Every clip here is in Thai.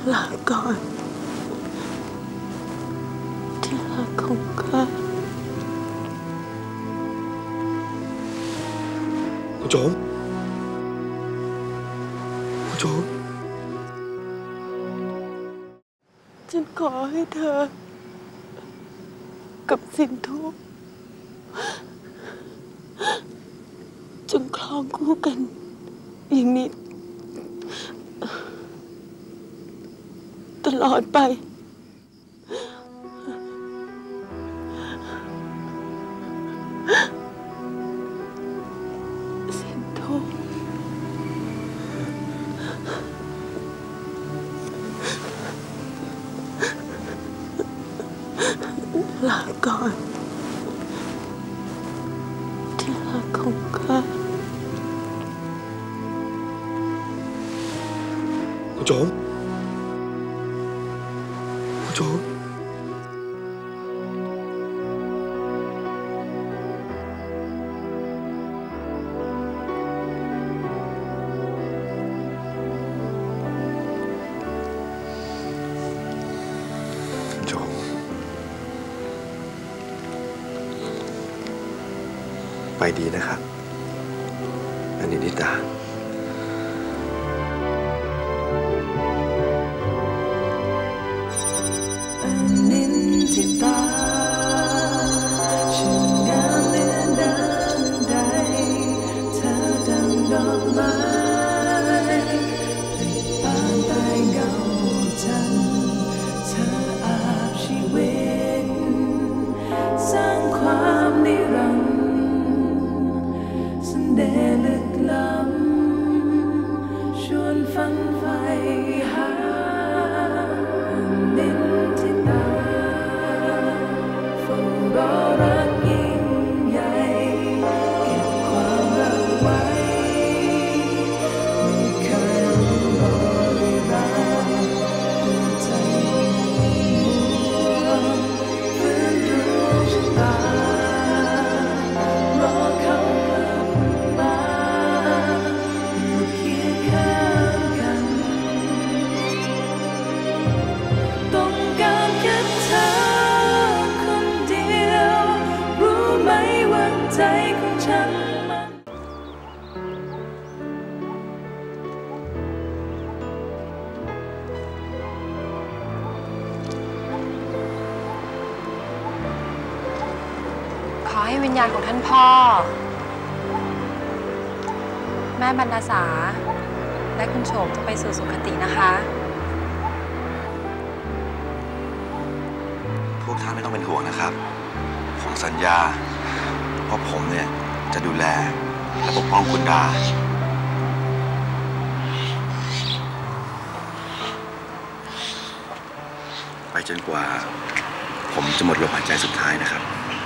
ลาก่อนที่รักของข้าคุณโจมคุณโจมฉันขอให้เธอกับสินทุจงครองคู่กันอย่างนี้ตลอดไปสินทุลาก่อนที่รักของข้าคุณโจมคุณโจมโจมไปดีนะครับอนิตาช่างงามเหลือน้ำใดเธอดังดอกไม้ผลิบานใต้เงาจันทร์เธออาบชีวิตสร้างความนิรันดร์เสน่ห์ลึกล้ำชวนฝันใฝ่หานินทิตาเฝ้ารอรักยิ่งใหญ่เก็บความรักไว้ไม่เคยรู้บริราด้วยใจมัวฝืนดวงชะตารอเขากลับมาอยู่เคียงข้างกันต้องการแค่เธอคนเดียวรู้ไหมว่าใจของฉันมันขอให้วิญญาณของท่านพ่อ แม่บรรณาสาและคุณโฉมจะไปสู่สุคตินะคะพวกท่านไม่ต้องเป็นห่วงนะครับผมสัญญาว่าผมเนี่ยจะดูแลและปกป้องคุณดาไปจนกว่าผมจะหมดลมหายใจสุดท้ายนะครับ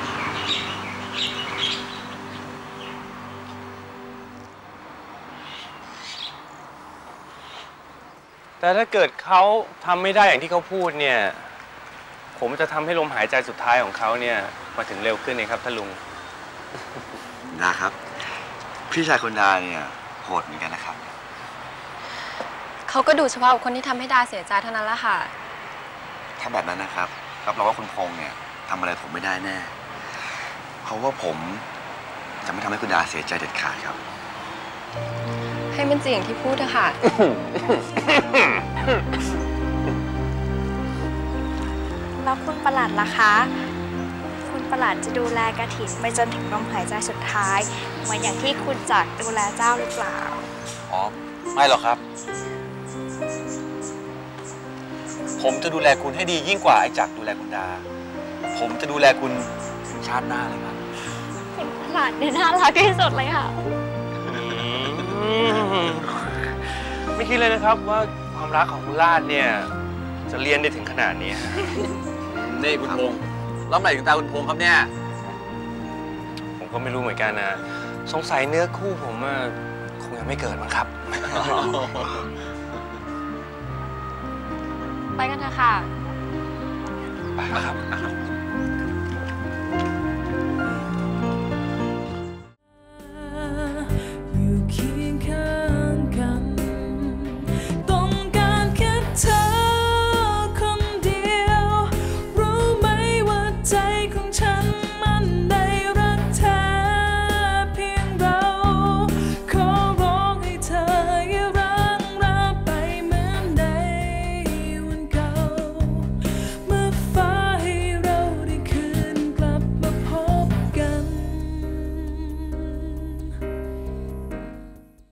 แต่ถ้าเกิดเขาทำไม่ได้อย่างที่เขาพูดเนี่ยผมจะทำให้ลมหายใจสุดท้ายของเขาเนี่ยมาถึงเร็วขึ้นเองครับท่านลุงดาครับพี่ชายคุณดาเนี่ยโหดเหมือนกันนะครับเขาก็ดูเฉพาะคนที่ทำให้ดาเสียใจเท่านั้นแหละค่ะถ้าแบบนั้นนะครับรับรองว่าคุณพงษ์เนี่ยทำอะไรผมไม่ได้แน่เพราะว่าผมจะไม่ทำให้คุณดาเสียใจเด็ดขาดครับให้มันจริงอย่างที่พูดเถอะค่ะแล้วคุณประหลัดล่ะคะ คุณประหลัดจะดูแลกฐินไปจนถึงลมหายใจสุดท้ายเหมือนอย่างที่คุณจักรดูแลเจ้าหรือเปล่าอ๋อไม่หรอกครับ ผมจะดูแลคุณให้ดียิ่งกว่าไอ้จักรดูแลคุณดา ผมจะดูแลคุณถึงชาติหน้าเลยครับคุณประหลัดเนี่ยน่ารักที่สุดเลยค่ะไม่คิดเลยนะครับว่าความรักของคุณลาดเนี่ยจะเรียนได้ถึงขนาดนี้นี่คุณพงษ์แล้วเมื่อไหร่ถึงตาคุณพงษ์ครับเนี่ยผมก็ไม่รู้เหมือนกันนะสงสัยเนื้อคู่ผมคงยังไม่เกิดมั้งครับไปกันเถอะค่ะไปครับ